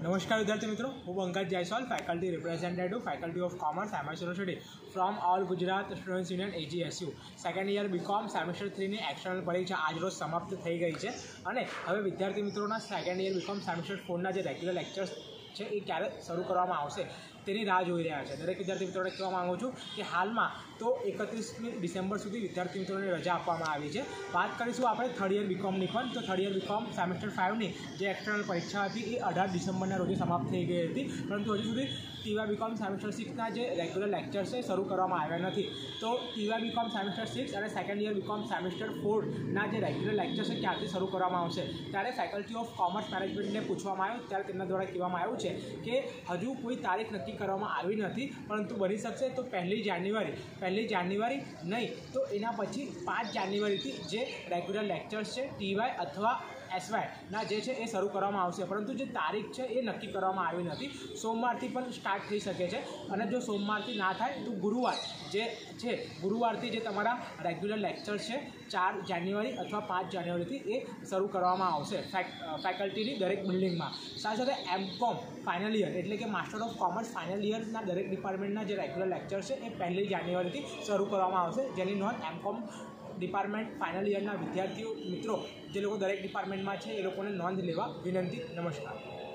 नमस्कार विद्यार्थी मित्रों, હું Pankaj Jaiswal, faculty representative, faculty of commerce, MS university from all Gujarat students union AGSU. Second year B Com semester 3ની external પરીક્ષા આજરોજ સમાપ્ત થઈ ગઈ છે અને હવે વિદ્યાર્થી મિત્રોના સેકન્ડ યર બીકોમ સેમેસ્ટર 4ના જે રેગ્યુલર લેક્ચર્સ છે એ ક્યારે શરૂ કરવામાં આવશે તેની રાહ જોઈ રહ્યા છે. દરેક વિદ્યાર્થી મિત્રોને કહેવા માગું છું કે હાલમાં તો 31મી ડિસેમ્બર સુધી વિદ્યાર્થી મિત્રોને રજા આપવામાં આવી છે. વાત કરીશું આપણે થર્ડ યર બીકોમની પણ. તો થર્ડ યર બીકોમ સેમેસ્ટર 5ની જે એક્સટર્નલ પરીક્ષા હતી એ 18 ડિસેમ્બરના રોજે સમાપ્ત થઈ ગઈ હતી, પરંતુ હજુ સુધી ટીવાય બીકોમ સેમેસ્ટર 6ના જે રેગ્યુલર લેક્ચર્સ છે શરૂ કરવામાં આવ્યા નથી. તો ટીવાય બીકોમ સેમેસ્ટર 6 અને સેકન્ડ યર બીકોમ સેમેસ્ટર 4ના જે રેગ્યુલર લેક્ચર્સ છે ક્યારથી શરૂ કરવામાં આવશે ત્યારે ફેકલ્ટી ઓફ કોમર્સ મેનેજમેન્ટને પૂછવામાં આવ્યું ત્યારે તેમના દ્વારા કહેવામાં આવ્યું છે કે હજુ કોઈ તારીખ નક્કી કરવામાં આવી નથી, પરંતુ બની શકશે તો પહેલી જાન્યુઆરી નહીં તો એના પછી 5 જાન્યુઆરીથી જે રેગ્યુલર લેક્ચર્સ છે ટીવાય અથવા એસવાયના જે છે એ શરૂ કરવામાં આવશે, પરંતુ જે તારીખ છે એ નક્કી કરવામાં આવી નથી. સોમવારથી પણ સ્ટાર્ટ થઈ શકે છે અને જો સોમવારથી ના થાય તો ગુરુવાર જે છે ગુરુવારથી જે તમારા રેગ્યુલર લેક્ચર્સ છે 4 જાન્યુઆરી અથવા 5 જાન્યુઆરીથી એ શરૂ કરવામાં આવશે ફેકલ્ટીની દરેક બિલ્ડિંગમાં. સાથે સાથે એમકોમ ફાઇનલ યર એટલે કે માસ્ટર ઓફ કોમર્સ ફાઇનલ યરના દરેક ડિપાર્ટમેન્ટના જે રેગ્યુલર લેક્ચર્સ છે એ પહેલી જાન્યુઆરીથી શરૂ કરવામાં આવશે, જેની નોંધ એમકોમ ડિપાર્ટમેન્ટ ફાઇનલ યરના વિદ્યાર્થીઓ મિત્રો જે લોકો દરેક ડિપાર્ટમેન્ટમાં છે એ લોકોને નોંધ લેવા વિનંતી. નમસ્કાર.